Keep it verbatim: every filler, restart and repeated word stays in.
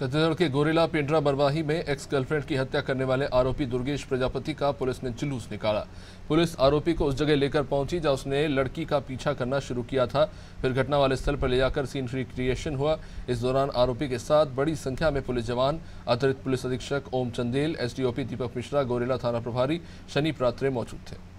छत्तीसगढ़ के गोरेला पेंड्रा बरवाही में एक्स गर्लफ्रेंड की हत्या करने वाले आरोपी दुर्गेश प्रजापति का पुलिस ने जुलूस निकाला। पुलिस आरोपी को उस जगह लेकर पहुंची जहां उसने लड़की का पीछा करना शुरू किया था। फिर घटना वाले स्थल पर ले जाकर सीन रिक्रिएशन हुआ। इस दौरान आरोपी के साथ बड़ी संख्या में पुलिस जवान, अतिरिक्त पुलिस अधीक्षक ओम चंदेल, एसडीओपी दीपक मिश्रा, गोरेला थाना प्रभारी शनि प्रात्रे मौजूद थे।